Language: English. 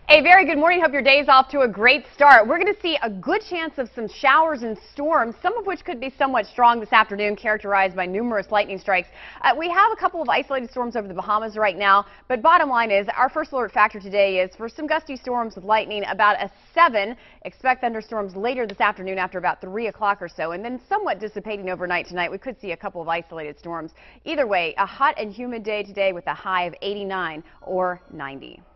A very good morning. Hope your day's off to a great start. We're going to see a good chance of some showers and storms, some of which could be somewhat strong this afternoon, characterized by numerous lightning strikes. We have a couple of isolated storms over the Bahamas right now, but bottom line is our first alert factor today is for some gusty storms with lightning about a 7. Expect thunderstorms later this afternoon after about 3 o'clock or so, and then somewhat dissipating overnight tonight. We could see a couple of isolated storms. Either way, a hot and humid day today with a high of 89 or 90.